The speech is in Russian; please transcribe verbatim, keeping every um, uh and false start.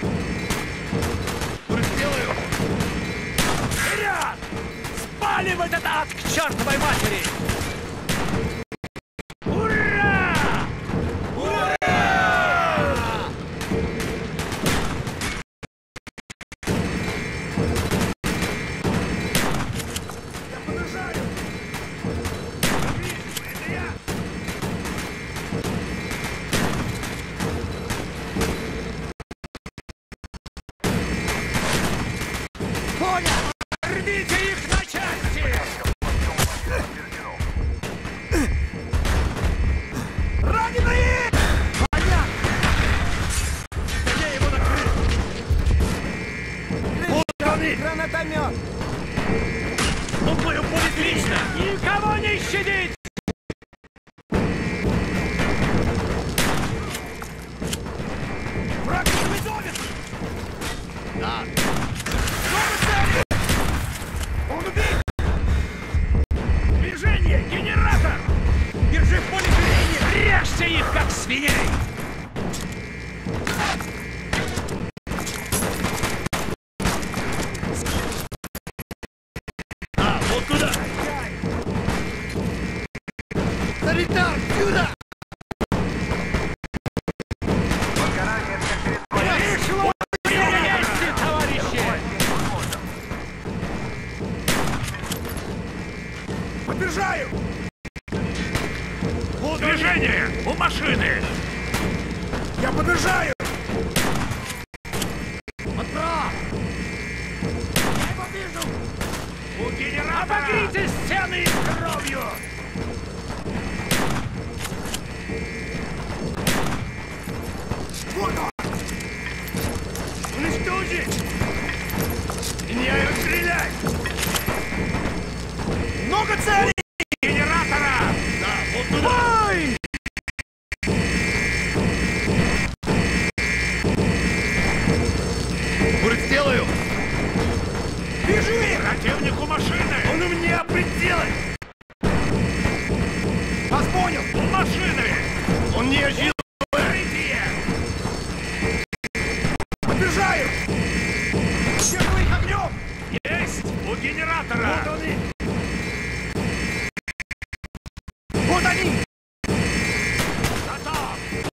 Сделаю! Вперед! Спалим этот ад к чертовой матери! Ура! Ура! Я подражаю! Это я! Понял! Рвите их на части! Раненые! Понятно! Я его накрыл! Вот они! Гранатомет! Думаю, будет лично! Никого не щадить! Враг не да! Он убит! Движение! Генератор! Держи в поле зрения! Режьте их, как свиней! А, вот туда! Санитар, сюда! Подбежаю! Вот движение! У машины! Я подбежаю! Отправ! Я его вижу! У генератора! Обогрите стены кровью! Вот он! Уничтожить! Меняю стрелять! Много целей! Генератора! Да, вот туда! Ой! Будет сделаю! Вижу их! Противник у машины! Он у меня пределе! Вас понял! У машины! Он не ожил! Подбежаю! Чем вы их огнем! Есть! У генератора! Вот он и...